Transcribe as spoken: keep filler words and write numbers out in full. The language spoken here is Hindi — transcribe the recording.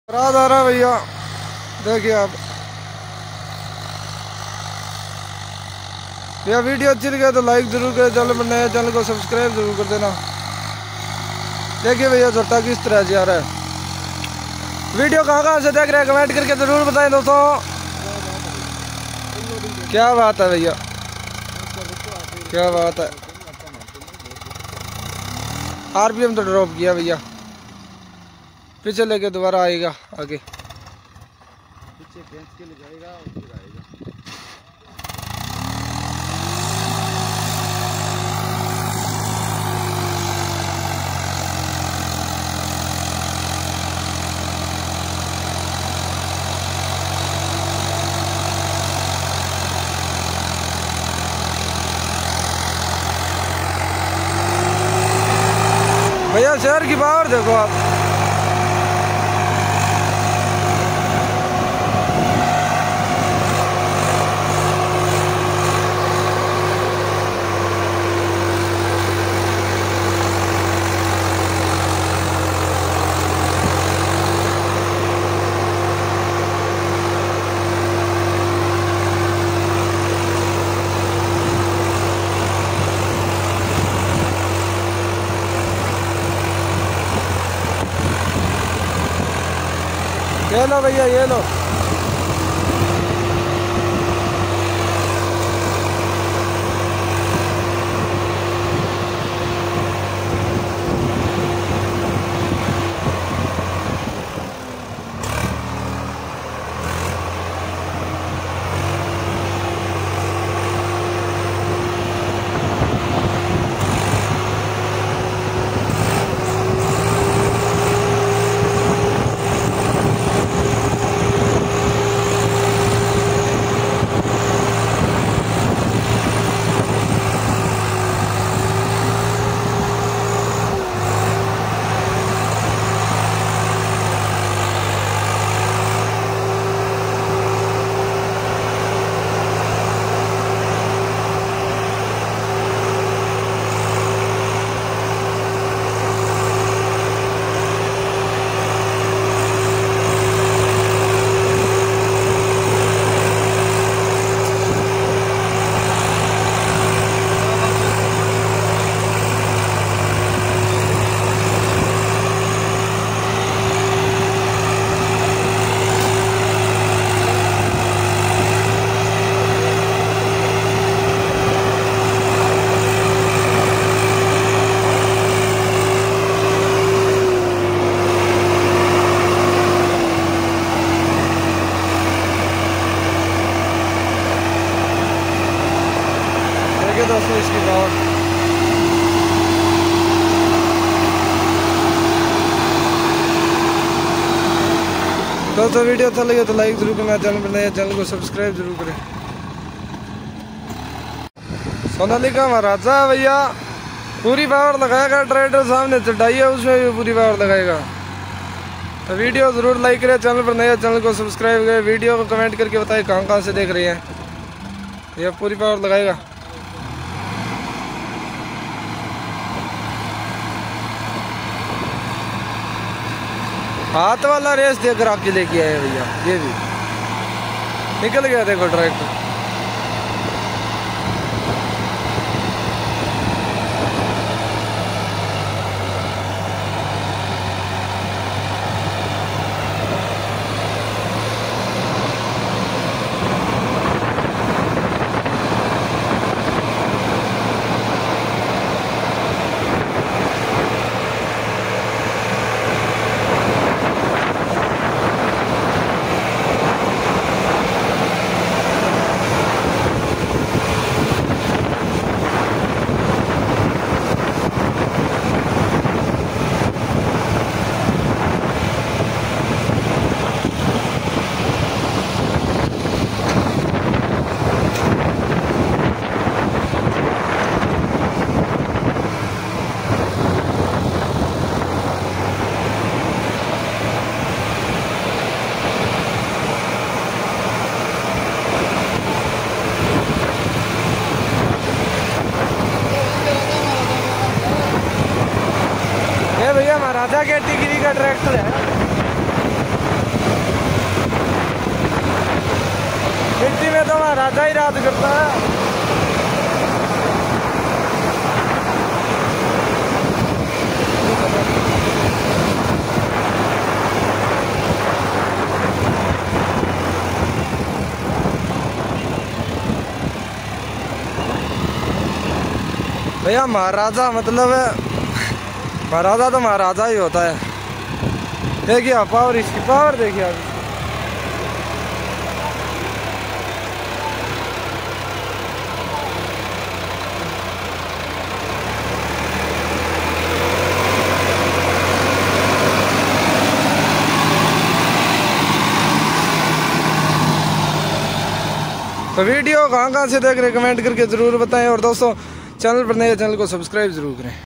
रात आ रहा है भैया, देखिए आप भैया। वीडियो अच्छी लगे तो लाइक जरूर करें, चैनल पर नए चैनल को सब्सक्राइब जरूर कर देना। देखिए भैया झट्टा किस तरह से आ रहा है। वीडियो कहाँ कहाँ से देख रहे हैं कमेंट करके जरूर बताएं दोस्तों। क्या बात है भैया, क्या बात है। आरपीएम तो ड्रॉप किया भैया, पीछे लेके दोबारा आएगा आगे, पीछे खींच के ले जाएगा और फिर आएगा। भैया शहर की पावर देखो आप। ये लो भैया, ये लो। दोस्तों इसकी पावर दोस्तों, वीडियो अच्छा लगे तो लाइक जरूर करना, चैनल पर नया चैनल को सब्सक्राइब जरूर करें। सोनालिका महाराजा भैया पूरी पावर लगाएगा, ट्रैक्टर सामने चढ़ाई है उसमें भी पूरी पावर लगाएगा। तो वीडियो जरूर लाइक करें, चैनल पर नया चैनल को सब्सक्राइब करें। वीडियो को कमेंट करके बताएं कहाँ कहाँ से देख रहे हैं। ये पूरी पावर लगाएगा। हाथ वाला रेस देकर आके लेके आए भैया, ये भी निकल गया देखो ट्रैक्टर। भैया महाराजा के डिग्री का ट्रैक्टर है। महाराजा ही राज करता है। भैया महाराजा मतलब महाराजा तो महाराजा ही होता है। देखिए पावर, इसकी पावर देखिए आप। तो वीडियो कहाँ कहाँ से देख रहे कमेंट करके ज़रूर बताएं, और दोस्तों चैनल पर नए चैनल को सब्सक्राइब जरूर करें।